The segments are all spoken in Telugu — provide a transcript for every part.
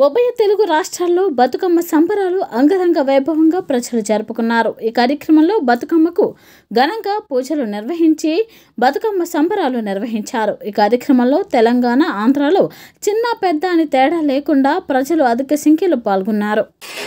ఉభయ తెలుగు రాష్ట్రాల్లో బతుకమ్మ సంబరాలు అంగరంగ వైభవంగా ప్రజలు జరుపుకున్నారు. ఈ కార్యక్రమంలో బతుకమ్మకు ఘనంగా పూజలు నిర్వహించి బతుకమ్మ సంబరాలు నిర్వహించారు. ఈ కార్యక్రమంలో తెలంగాణ, ఆంధ్రాలో చిన్న పెద్ద అని తేడా లేకుండా ప్రజలు అధిక సంఖ్యలో పాల్గొన్నారు.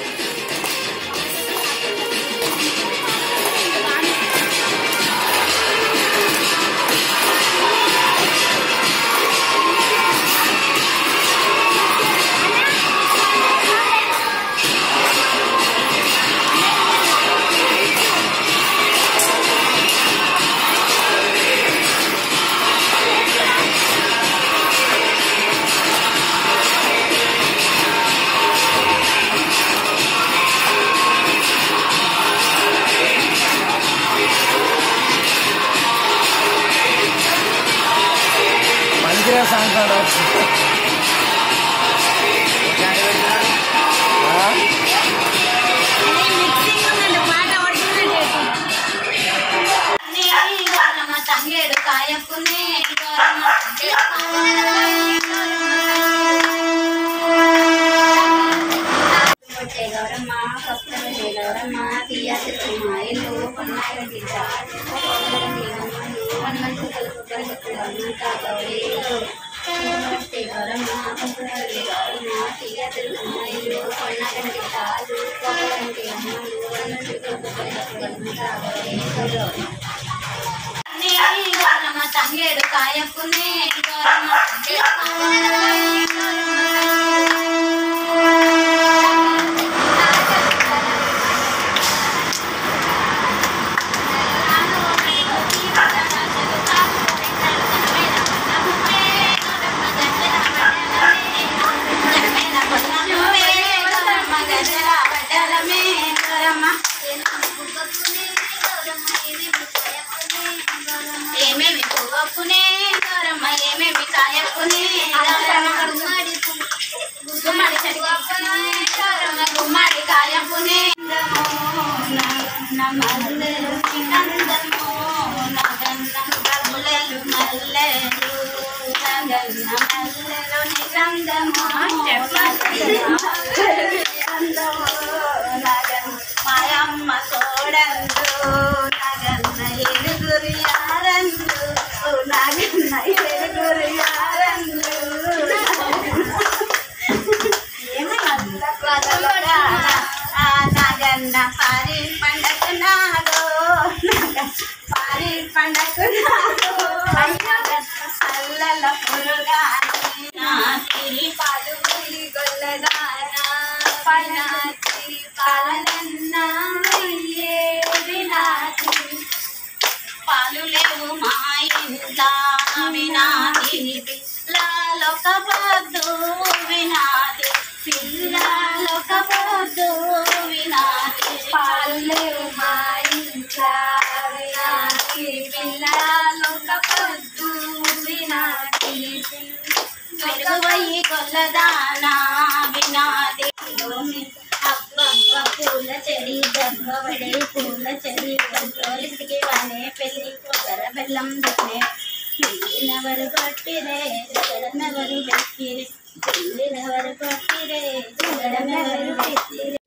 పూల చెడి గర్భవడే పూల చెడి గంటోలికి వనే పెళ్లి కొబ్బర బెల్లం దున్నే పెళ్ళినవరు కొట్టిరే జగడమెవరు పెట్టిరే పెళ్ళినవరు కొట్టిరే జగడమెవరు పెట్టిరే.